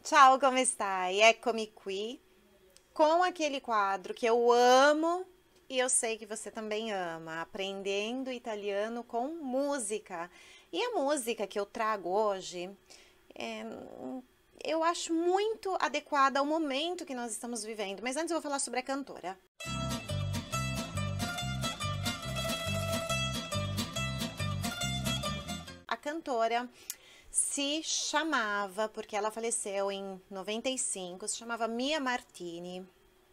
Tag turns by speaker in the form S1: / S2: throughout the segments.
S1: Ciao, come stai? Eccomi qui com aquele quadro que eu amo e eu sei que você também ama, aprendendo italiano com música. E a música que eu trago hoje, é, eu acho muito adequada ao momento que nós estamos vivendo. Mas antes eu vou falar sobre a cantora. A cantora se chamava, porque ela faleceu em 95, se chamava Mia Martini.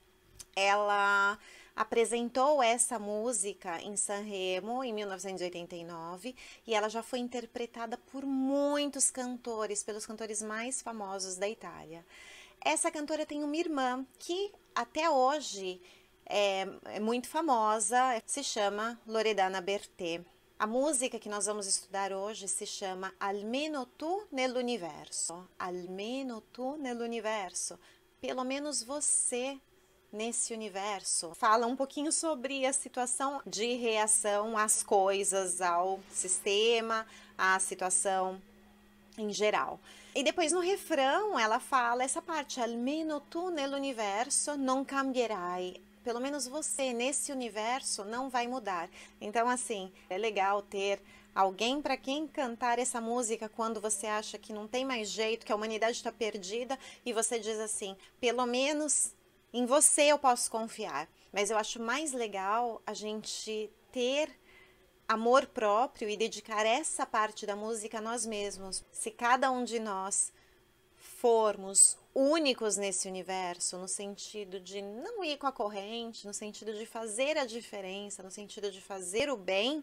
S1: Ela apresentou essa música em Sanremo em 1989 e ela já foi interpretada por muitos cantores, pelos cantores mais famosos da Itália. Essa cantora tem uma irmã que até hoje é muito famosa, se chama Loredana Bertè. A música que nós vamos estudar hoje se chama Almeno tu nell'universo. Almeno tu nell'universo. Pelo menos você nesse universo. Fala um pouquinho sobre a situação de reação às coisas, ao sistema, à situação em geral. E depois no refrão ela fala essa parte: Almeno tu nell'universo non cambierai. Pelo menos você nesse universo não vai mudar. Então, assim, é legal ter alguém para quem cantar essa música quando você acha que não tem mais jeito, que a humanidade está perdida e você diz assim: pelo menos em você eu posso confiar. Mas eu acho mais legal a gente ter amor próprio e dedicar essa parte da música a nós mesmos. Se cada um de nós formos únicos nesse universo, no sentido de não ir com a corrente, no sentido de fazer a diferença, no sentido de fazer o bem,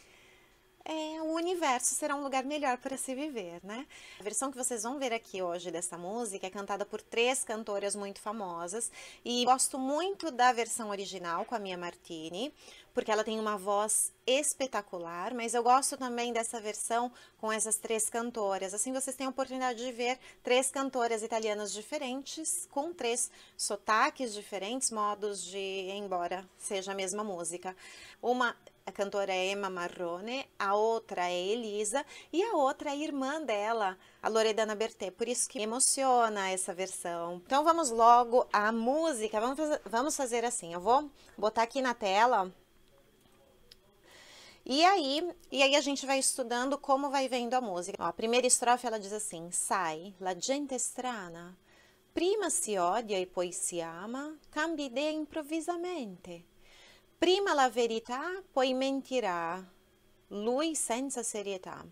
S1: o universo será um lugar melhor para se viver, né? A versão que vocês vão ver aqui hoje dessa música é cantada por três cantoras muito famosas e gosto muito da versão original com a Mia Martini, porque ela tem uma voz espetacular, mas eu gosto também dessa versão com essas três cantoras. Assim vocês têm a oportunidade de ver três cantoras italianas diferentes, com três sotaques diferentes, modos de ir embora seja a mesma música. A cantora é Emma Marrone, a outra é Elisa e a outra é a irmã dela, a Loredana Bertè. Por isso que me emociona essa versão. Então vamos logo à música. Vamos fazer assim. Eu vou botar aqui na tela. E aí a gente vai estudando como vai vendo a música. Ó, a primeira estrofe ela diz assim: Sai, la gente è strana. Prima si odia e poi si ama, cambia idea improvvisamente. Prima la verità, poi mentirà, lui senza serietà.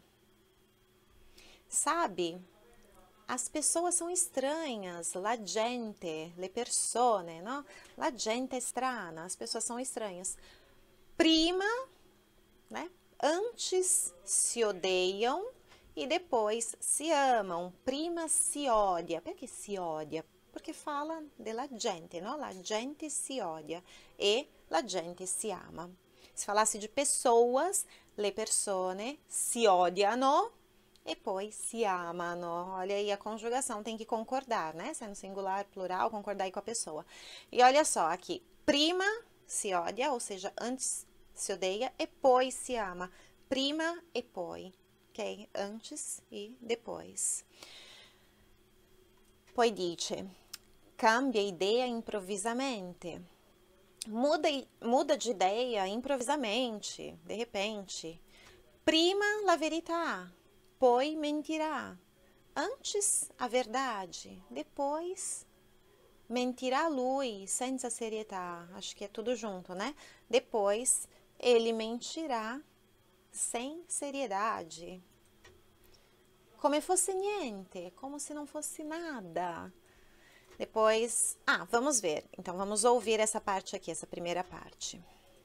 S1: Sabe, as pessoas são estranhas, la gente, le persone, no? La gente è strana, as pessoas são estranhas. Prima, né? Antes se odeiam e depois se amam. Prima si odia. Perché si odia? Porque fala della gente, no? La gente si odia e la gente si ama. Se falasse de pessoas, le persone si odiano e poi si amano. Olha aí a conjugação, tem que concordar, né? Sendo singular, plural, concordar aí com a pessoa. E olha só aqui, prima si odia, ou seja, antes se odeia e poi se ama. Prima e poi, ok? Antes e depois. Poi dice, cambia idea improvvisamente. Muda de ideia improvisamente, de repente. Prima la verità, poi mentirà. Antes a verdade, depois mentirá lui senza serietà. Acho que é tudo junto, né? Depois ele mentirá sem seriedade. Come fosse niente, como se não fosse nada. Depois, vamos ver. Então vamos ouvir essa parte aqui, essa primeira parte.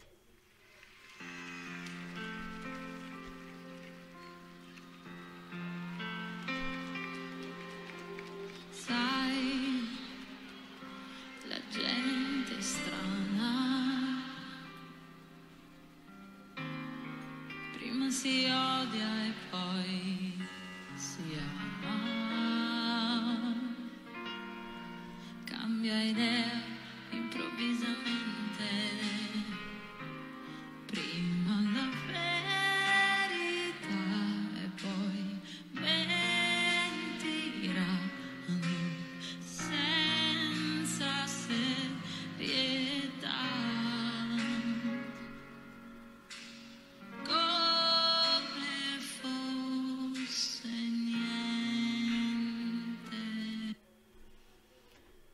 S2: Sai, la gente è strana, prima si odia e poi si ama, cambia idea improvvisamente, prima la verità e poi mentirà.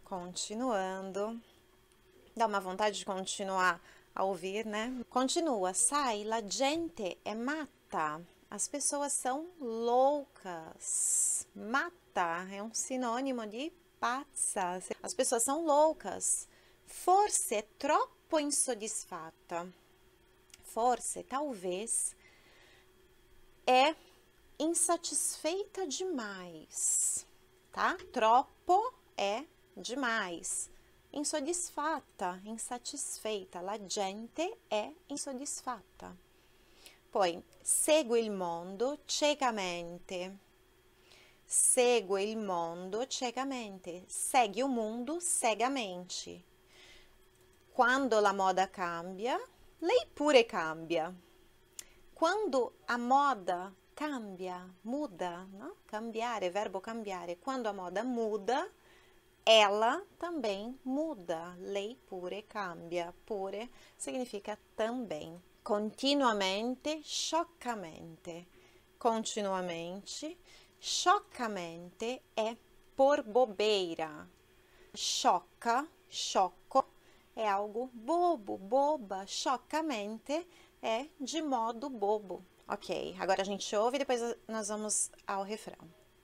S1: Continuando. Dá uma vontade de continuar a ouvir, né? Continua. Sai, la gente è matta. As pessoas são loucas. Matta é um sinônimo de pazza. As pessoas são loucas. Forse è troppo insoddisfatta. Forse, talvez, é insatisfeita demais, tá? Troppo é demais. Insoddisfatta, insatisfeita. La gente è insoddisfatta. Poi, segue il mondo ciecamente. Segue il mondo ciecamente. Segue o mundo cegamente. Quando la moda cambia, lei pure cambia. Quando a moda cambia, muda, no? Cambiare, verbo cambiare. Quando a moda muda, ela também muda. Lei pure cambia. Pure significa também. Continuamente, scioccamente. Continuamente, scioccamente é por bobeira. Sciocca, sciocco, é algo bobo, boba. Scioccamente é de modo bobo. Ok, agora a gente ouve e depois nós vamos ao refrão.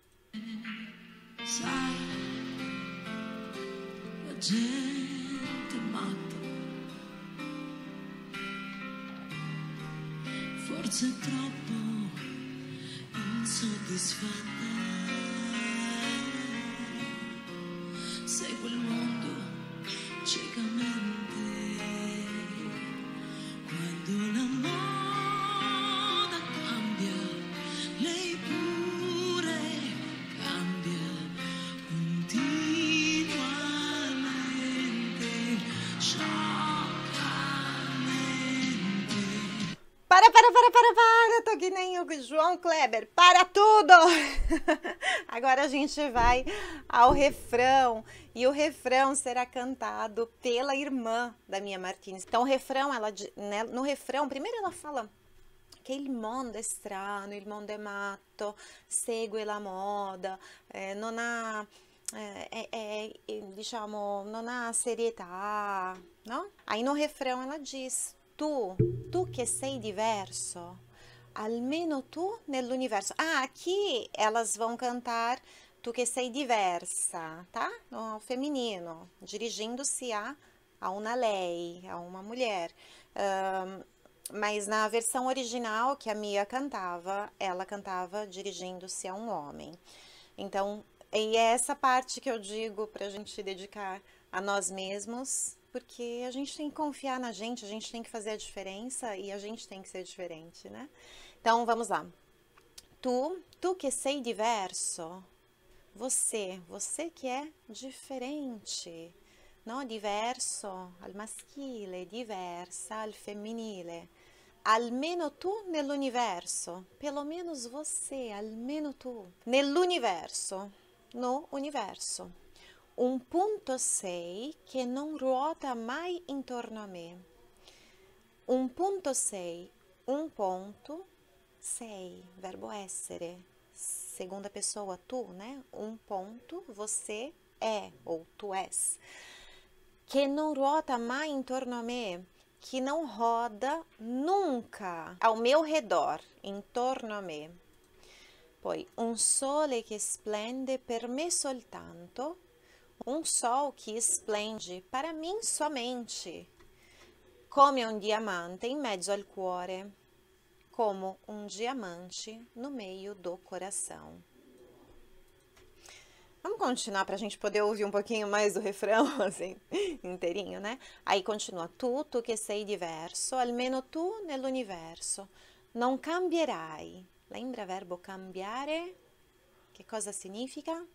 S2: Sai, la gente matta, forse è troppo insoddisfatta. Segue il mondo ciecamente. Quando la moda cambia, lei pure cambia continuamente, scioccamente.
S1: Para, tô que nem o João Kleber, para tudo! Agora a gente vai ao refrão, e o refrão será cantado pela irmã da Mia Martini. Então, o refrão, né, no refrão, primeiro ela fala che il mondo è strano, il mondo è matto, segue la moda, non ha... diciamo, non ha serietà, no? Aí no refrão ela diz: tu que sei diverso, almeno tu nell'universo. Ah, aqui elas vão cantar tu que sei diversa, tá? No feminino, dirigindo-se a uma lei, a uma mulher. Mas na versão original que a Mia cantava, ela cantava dirigindo-se a um homem. Então, e é essa parte que eu digo para a gente dedicar a nós mesmos, porque a gente tem que confiar na gente, a gente tem que fazer a diferença e a gente tem que ser diferente, né? Então, vamos lá. Tu que sei diverso, você que é diferente, no? Diverso al maschile, diversa al femminile. Almeno tu nell'universo, pelo menos você, almeno tu. Nell'universo, no universo. Un punto sei che non ruota mai intorno a me. Un punto sei, un ponto, sei, verbo essere, segunda pessoa, tu, né? Um ponto, você é, ou tu és. Que non ruota mai intorno a me, que não roda nunca ao meu redor, intorno a me. Poi, un sole che splende per me soltanto, um sol que esplende para mim somente, come un diamante in mezzo al cuore, como um diamante no meio do coração. Vamos continuar para a gente poder ouvir um pouquinho mais do refrão, assim, inteirinho, né? Aí continua. Tu che sei diverso, almeno tu nell'universo, non cambierai. Lembra verbo cambiare? Che cosa significa?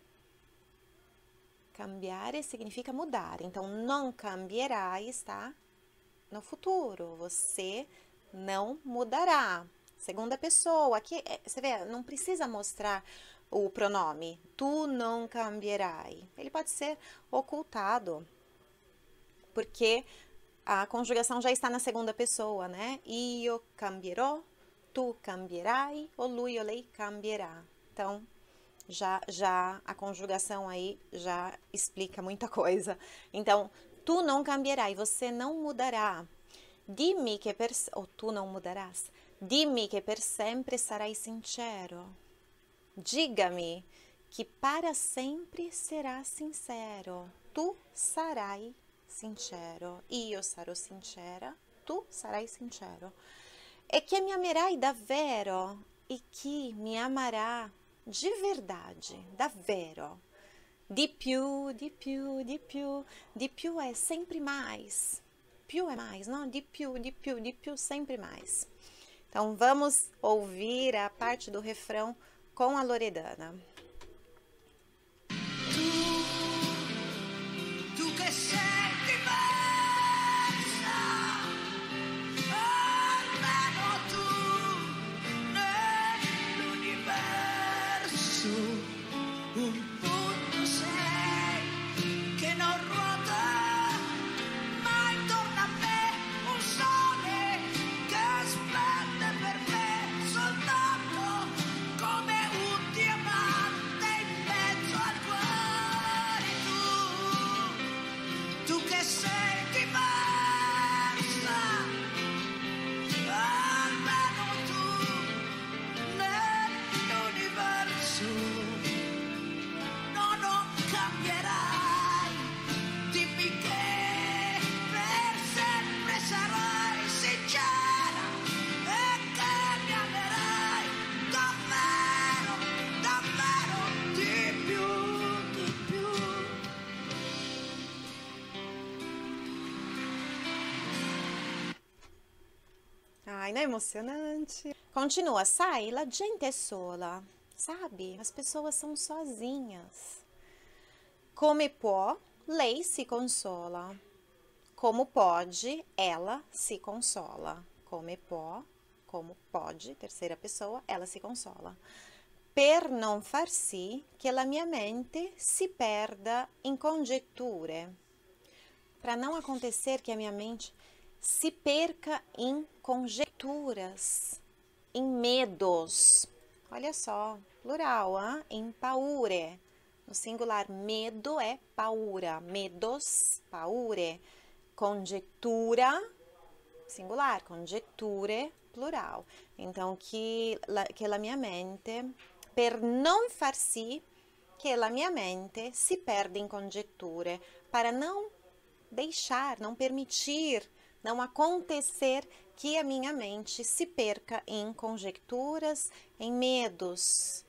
S1: Cambiare significa mudar. Então, não cambierai está no futuro. Você não mudará. Segunda pessoa. Aqui, você vê, não precisa mostrar o pronome. Tu non cambierai. Ele pode ser ocultado, porque a conjugação já está na segunda pessoa, né? Io cambierò, tu cambierai, ou lui ou lei cambierà. Então, Já a conjugação aí já explica muita coisa. Então, tu não cambierai, você não mudará. Dimmi che ou tu não mudarás. Dimmi che per sempre sarai sincero. Diga-me que para sempre será sincero. Tu sarai sincero. Io sarò sincera. Tu sarai sincero. E che mi amerai davvero. E che mi amará de verdade, davvero. Di più, di più, di più. Di più é sempre mais. Più é mais, não? Di più, di più, di più, sempre mais. Então, vamos ouvir a parte do refrão com a Loredana.
S2: Tu che sei diversa, almeno tu nell'universo, un punto sei che non ruota mai intorno a me, un sole che splende per me soltanto come un diamante in mezzo al cuore. Tu che sei diversa, almeno tu nell'universo, no, non cambierai, dimmi che per sempre sarai sincera e che mi amerai davvero, davvero di più, di più.
S1: Ai, não é emocionante? Continua, sai, la gente è sola, sabe? As pessoas são sozinhas. Come può, lei si consola. Como pode, ela se consola. Come può, como pode, terceira pessoa, ela se consola. Per non far sì che la mia mente si perda in congetture. Para não acontecer que a minha mente se perca em conjecturas, em medos. Olha só, plural, hein? Em paure. No singular, medo é paura. Medos, paure. Conjectura, singular. Conjecture, plural. Então, que la mia mente, per non far sì che la mia mente si perda em conjecture. Para não deixar, não permitir, não acontecer que a minha mente se perca em conjecturas, em medos.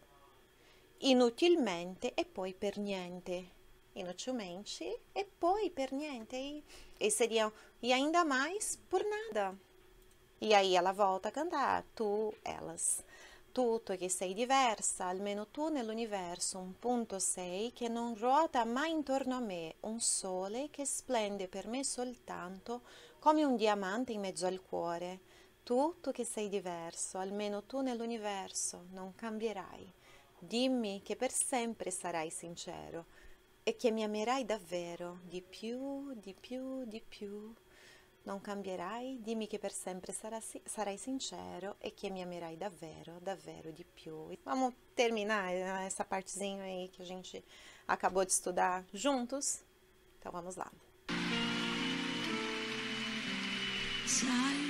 S1: Inutilmente e poi per niente. Inutilmente e poi per niente. E seria, e ainda mais por nada. E aí ela volta a cantar, tu, elas. Tu che sei diversa, almeno tu nell'universo, un punto sei che non ruota mai intorno a me, un sole che splende per me soltanto come un diamante in mezzo al cuore. Tu che sei diverso, almeno tu nell'universo, non cambierai. Dimmi che per sempre sarai sincero e che mi amerai davvero, di più, di più, di più. Non cambierai, dimmi che per sempre sarai sincero e che mi amerai davvero, davvero di più. Vamos terminar essa partezinha aí que a gente acabou de estudar juntos? Então vamos lá.
S2: Sai,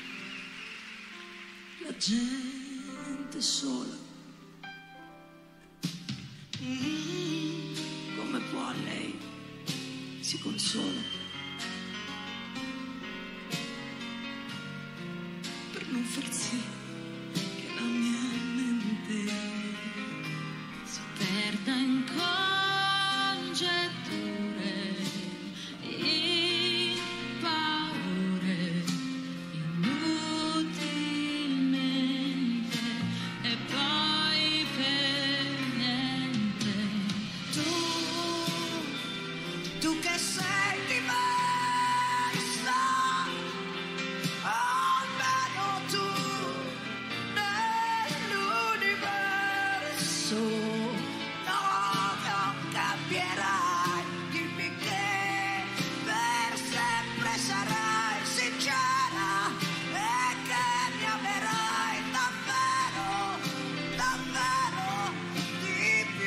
S2: la gente sola. Come può lei si consola per non far sì che la mia mente si perda in congetture, in paure, inutilmente e poi per niente. Tu che sei diversa, almeno tu nell'universo, no, non cambierai, dimmi che per sempre sarai sincera e che mi amerai davvero, davvero di più.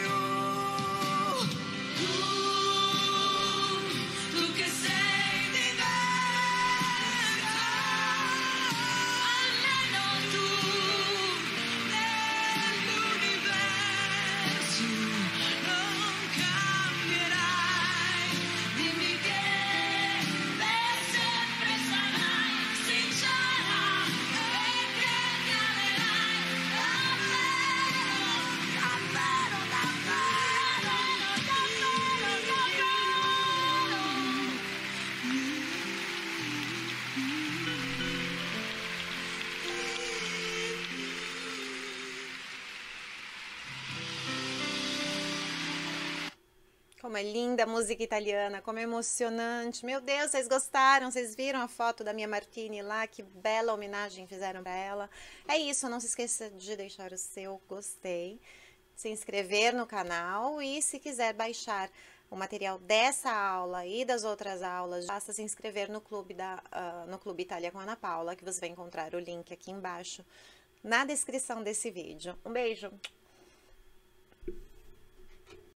S1: Como é linda a música italiana, como é emocionante. Meu Deus, vocês gostaram? Vocês viram a foto da Mia Martini lá? Que bela homenagem fizeram para ela. É isso, não se esqueça de deixar o seu gostei, se inscrever no canal e se quiser baixar o material dessa aula e das outras aulas, basta se inscrever no Clube Itália com Ana Paula, que você vai encontrar o link aqui embaixo na descrição desse vídeo. Um beijo!